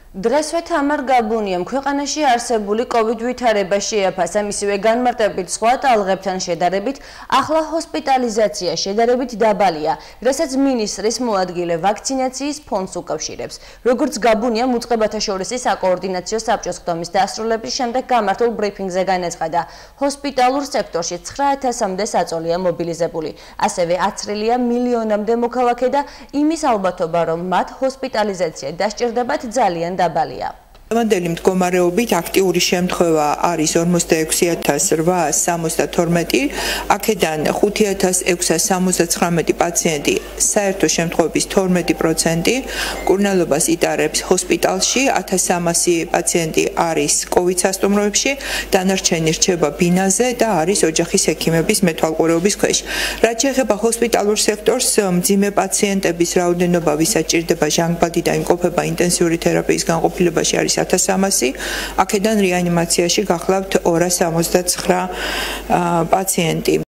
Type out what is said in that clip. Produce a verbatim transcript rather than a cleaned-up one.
დღესვე თამარ გაბუანიამ ქვეყანაში არსებული კოვიდ ვითარება შეაფასა, მისივე განმარტებით სხვა ტალღებთან შედარებით, ახლა ჰოსპიტალიზაცია შედარებით დაბალია, რასაც მინისტრის მოადგილე ვაქცინაციის ფონდს უკავშირებს. როგორც გაბუანიამ უწყებათა შორის საკოორდინაციო საბჭოს ხდომის დასრულების შემდეგ გამართულ ბრიფინგზე განაცხადა, ჰოსპიტალურ სექტორში ცხრა ათასამდე საწოლია მობილიზებული. ასევე აცრილია მილიონამდე მოქალაქე და იმის ალბათობა, რომ მათ ჰოსპიტალიზაცია დასჭირდებათ ძალიან დაბალია. Მოდელი მდგომარეობით აქტიური შემთხვევა არის ორმოცდაექვსი ათას რვაას სამოცდათორმეტი, აქედან ხუთი ათას ექვსას სამოცდაცხრამეტი პაციენტი საერთო შემთხვევების თორმეტი პროცენტი მკურნალობას იტარებს ჰოსპიტალში, ათას სამასი პაციენტი არის კოვიდ სასტუმროებში, დანარჩენი რჩება ბინაზე და არის ოჯახის ექიმების მეთვალყურეობის ქვეშ. რაც შეეხება ჰოსპიტალურ სექტორს, მძიმე პაციენტების რაოდენობა, ვისაც ჭირდება ჟანგბადი და იმყოფება ინტენსიური თერაპიის განყოფილებაში არის ათას სამასი, აქედან რეანიმაციაში გახლავთ ორას სამოცდაცხრა პაციენტი.